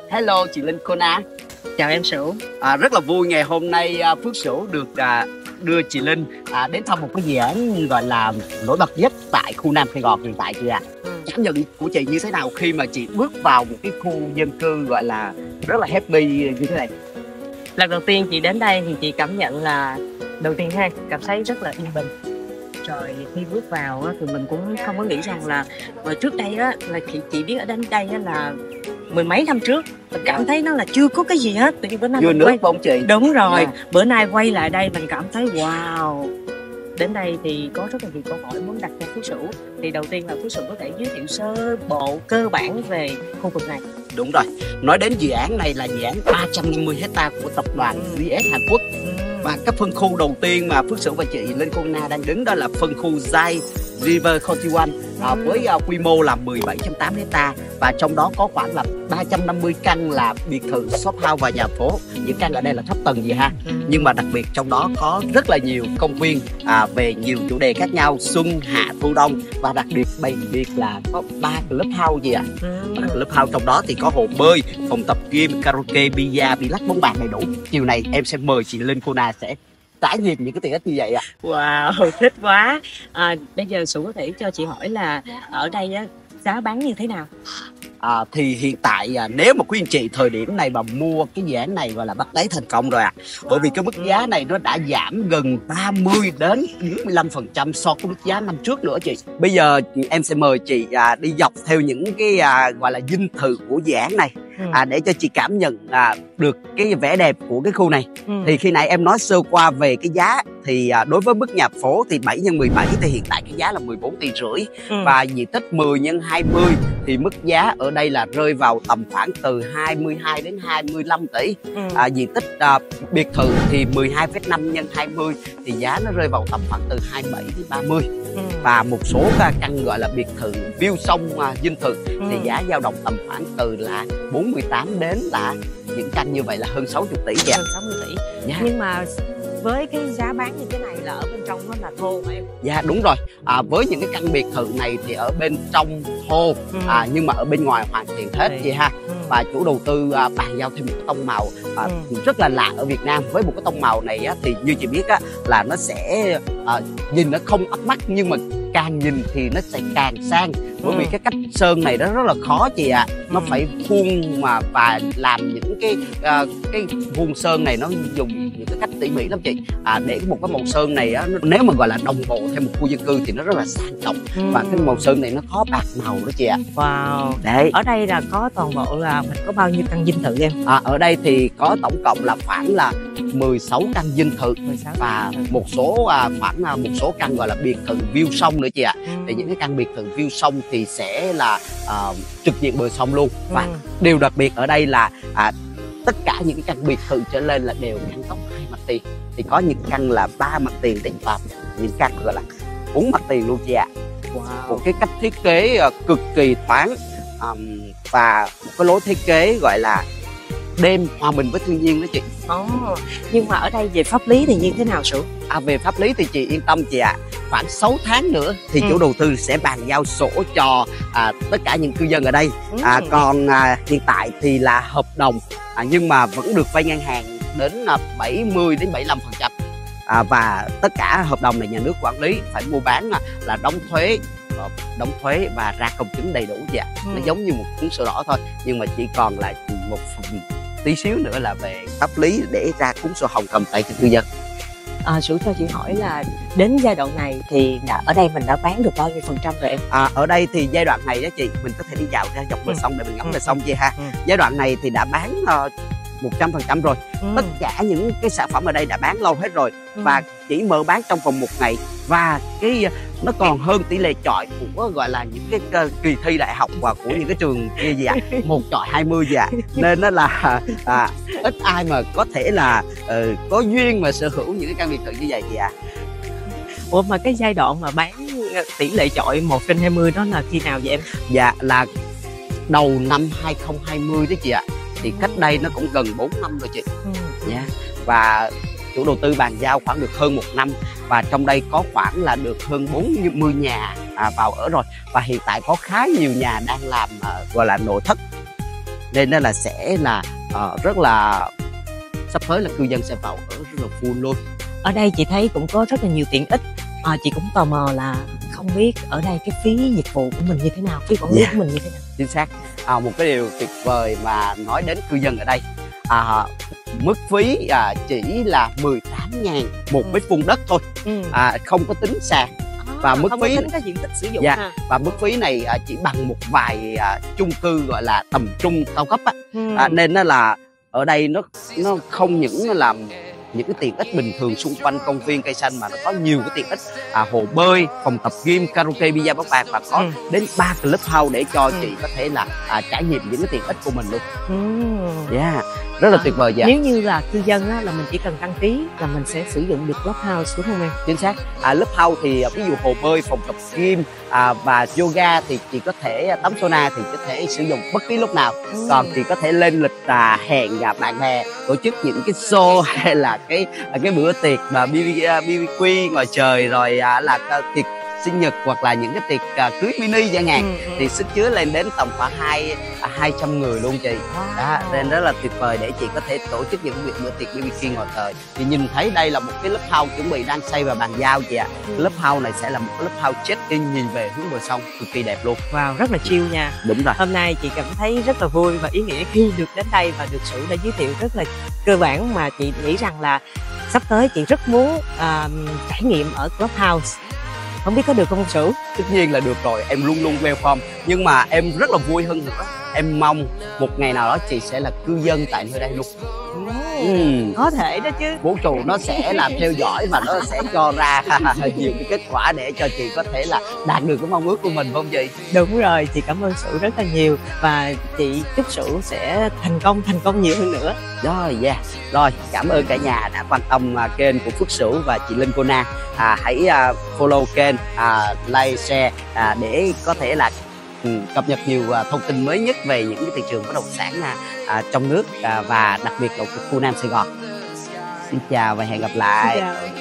Hello chị Linh Kona. Chào em Sửu. Rất là vui ngày hôm nay Phước Sửu được đưa chị Linh đến thăm một cái dự án gọi là nổi bật nhất tại khu Nam Sài Gòn hiện tại chị ạ. Cảm nhận của chị như thế nào khi mà chị bước vào một cái khu dân cư gọi là rất là happy như thế này? Lần đầu tiên chị đến đây thì chị cảm nhận là đầu tiên cảm thấy rất là yên bình. Rồi khi bước vào thì mình cũng không có nghĩ rằng là trước đây là chị biết ở đến đây là mười mấy năm trước mình cảm thấy nó là chưa có cái gì hết, tự nhiên bữa nay Chưa nước bông chị. Đúng rồi, bữa nay quay lại đây mình cảm thấy wow. Đến đây thì có rất là nhiều câu hỏi muốn đặt cho Phước Sửu. Thì đầu tiên là Phước Sửu có thể giới thiệu sơ bộ cơ bản về khu vực này. Đúng rồi, nói đến dự án này là dự án 350 hecta của tập đoàn GS Hàn Quốc. Và cái phân khu đầu tiên mà Phước Sửu và chị Linh Kona đang đứng đó là phân khu Zai River 41 với quy mô là 17.8 hecta. Và trong đó có khoảng là 350 căn là biệt thự, shop house và nhà phố. Những căn ở đây là thấp tầng gì ha. Nhưng mà đặc biệt trong đó có rất là nhiều công viên về nhiều chủ đề khác nhau, xuân, hạ, thu, đông. Và đặc biệt là có 3 clubhouse gì ạ? 3 clubhouse, trong đó thì có hồ bơi, phòng tập gym, karaoke, billard, billard, bóng bàn đầy đủ. Chiều này em sẽ mời chị Linh Kona sẽ trải nghiệm những cái tiện ích như vậy ạ. Wow, thích quá. Bây giờ Sửu có thể cho chị hỏi là ở đây giá bán như thế nào? Thì hiện tại nếu mà quý anh chị thời điểm này mà mua cái dự án này gọi là bắt đáy thành công rồi ạ. Bởi vì cái mức giá này nó đã giảm gần 30 đến 45% so với mức giá năm trước nữa chị. Bây giờ em sẽ mời chị đi dọc theo những cái gọi là dinh thự của dự án này để cho chị cảm nhận được cái vẻ đẹp của cái khu này. Thì khi nãy em nói sơ qua về cái giá thì đối với mức nhà phố thì 7 x 17 thì hiện tại cái giá là 14,5 tỷ. Và diện tích 10 x 20 thì mức giá ở đây là rơi vào tầm khoảng từ 22 đến 25 tỷ. Diện tích biệt thự thì 12,5 x 20 thì giá nó rơi vào tầm khoảng từ 27 đến 30. Và một số căn gọi là biệt thự view sông dinh thự thì giá dao động tầm khoảng từ là 48 đến là những căn như vậy là hơn 60 tỷ kìa. Hơn 60 tỷ. Nhưng mà với cái giá bán như thế này là ở bên trong nó là thô hả em? Dạ đúng rồi. Với những cái căn biệt thự này thì ở bên trong thô, nhưng mà ở bên ngoài hoàn thiện hết chị ha. Và chủ đầu tư bàn giao thêm một cái tông màu rất là lạ ở Việt Nam. Với một cái tông màu này thì như chị biết là nó sẽ nhìn nó không bắt mắt, nhưng mà càng nhìn thì nó sẽ càng sang. Bởi vì cái cách sơn này nó rất là khó chị ạ. Nó phải vuông và làm những cái vuông sơn này nó dùng những cái cách tỉ mỉ lắm chị. Để một cái màu sơn này nếu mà gọi là đồng bộ theo một khu dân cư thì nó rất là sang trọng. Và cái màu sơn này nó khó bạc màu đó chị ạ. Wow. Đấy. Ở đây là có toàn bộ là mình có bao nhiêu căn dinh thự em? Ở đây thì có tổng cộng là khoảng là 16 căn dinh thự và một số một số căn gọi là biệt thự view sông nữa chị ạ. Thì những cái căn biệt thự view sông thì sẽ là trực diện bờ sông luôn. Và điều đặc biệt ở đây là tất cả những căn biệt thự trở lên là đều ngăn tóc 2 mặt tiền. Thì có những căn là 3 mặt tiền để vào, những căn gọi là 4 mặt tiền luôn chị ạ. Một cái cách thiết kế cực kỳ thoáng và một cái lối thiết kế gọi là đêm hòa mình với thiên nhiên đó chị. Nhưng mà ở đây về pháp lý thì như thế nào Sửu? Về pháp lý thì chị yên tâm chị ạ. Khoảng 6 tháng nữa thì chủ đầu tư sẽ bàn giao sổ cho tất cả những cư dân ở đây. Còn hiện tại thì là hợp đồng nhưng mà vẫn được vay ngân hàng đến 70 đến 75%. Và tất cả hợp đồng này nhà nước quản lý, phải mua bán là đóng thuế và ra công chứng đầy đủ vậy. Nó giống như một cuốn sổ đỏ thôi, nhưng mà chỉ còn là một phần tí xíu nữa là về pháp lý để ra cuốn sổ hồng cầm tay cho cư dân. Sửu cho chị hỏi là đến giai đoạn này thì ở đây mình đã bán được bao nhiêu % rồi em? Ở đây thì giai đoạn này đó chị, mình có thể đi dạo ra dọc bờ sông để mình ngắm bờ sông chị ha. Giai đoạn này thì đã bán 100% rồi. Tất cả những cái sản phẩm ở đây đã bán lâu hết rồi. Và chỉ mở bán trong vòng 1 ngày. Và nó còn hơn tỷ lệ chọi của gọi là những cái kỳ thi đại học và của những cái trường kia gì ạ, 1 chọi 20 gì ạ. Nên nó là ít ai mà có thể là có duyên mà sở hữu những cái căn biệt thự như vậy chị ạ. Ủa mà cái giai đoạn mà bán tỷ lệ chọi 1/20 đó là khi nào vậy em? Dạ là đầu năm 2020 đó chị ạ. Thì cách đây nó cũng gần 4 năm rồi chị. Và chủ đầu tư bàn giao khoảng được hơn 1 năm. Và trong đây có khoảng là được hơn 40 nhà vào ở rồi. Và hiện tại có khá nhiều nhà đang làm gọi là nội thất nên là sẽ là rất là sắp tới là cư dân sẽ vào ở rất là full luôn. Ở đây chị thấy cũng có rất là nhiều tiện ích. Chị cũng tò mò là không biết ở đây cái phí dịch vụ của mình như thế nào, phí quản lý của mình như thế nào. Chính xác. Một cái điều tuyệt vời mà nói đến cư dân ở đây, mức phí chỉ là 18.000 một mét vuông đất thôi, không có tính sàn. Và mức phí có tính cái diện tích sử dụng và mức phí này chỉ bằng một vài chung cư gọi là tầm trung cao cấp nên là ở đây nó không những là những cái tiện ích bình thường xung quanh công viên cây xanh, mà nó có nhiều cái tiện ích hồ bơi, phòng tập gym, karaoke, bia bóng bàn, và có đến 3 clubhouse để cho chị có thể là trải nghiệm những cái tiện ích của mình luôn. Rất là tuyệt vời. Nếu như là cư dân là mình chỉ cần đăng ký là mình sẽ sử dụng được clubhouse đúng không em? Chính xác. Clubhouse thì ví dụ hồ bơi, phòng tập gym và yoga thì chị có thể tắm sauna thì có thể sử dụng bất cứ lúc nào. Còn chị có thể lên lịch hẹn gặp bạn bè, tổ chức những cái show hay là cái bữa tiệc mà BBQ ngoài trời, rồi là tiệc sinh nhật hoặc là những cái tiệc cưới mini chẳng hạn, thì sức chứa lên đến tầm khoảng 200 người luôn chị. Đó, nên rất là tuyệt vời để chị có thể tổ chức những bữa tiệc BBQ ngoài trời. Thì nhìn thấy đây là một cái lớp house chuẩn bị đang xây và bàn giao chị ạ. Lớp house này sẽ là một cái lớp house check-in nhìn về hướng bờ sông, cực kỳ đẹp luôn. Wow, rất là chill nha. Đúng rồi. Hôm nay chị cảm thấy rất là vui và ý nghĩa khi được đến đây và được Sửu đã giới thiệu rất là cơ bản, mà chị nghĩ rằng là sắp tới chị rất muốn trải nghiệm ở clubhouse. Không biết có được không Sửu? Tất nhiên là được rồi, em luôn luôn welcome. Nhưng mà em rất là vui hơn nữa, em mong một ngày nào đó chị sẽ là cư dân tại nơi đây luôn. Có thể đó chứ. Vũ trụ nó sẽ làm theo dõi và nó sẽ cho ra nhiều cái kết quả để cho chị có thể là đạt được cái mong ước của mình, phải không chị? Đúng rồi, chị cảm ơn Sửu rất là nhiều và chị chúc Sửu sẽ thành công nhiều hơn nữa. Rồi, cảm ơn cả nhà đã quan tâm kênh của Phước Sửu và chị Linh Cô Na. Hãy follow kênh, like, share để có thể là cập nhật nhiều thông tin mới nhất về những cái thị trường bất động sản trong nước và đặc biệt là khu Nam Sài Gòn. Xin chào và hẹn gặp lại. Xin chào.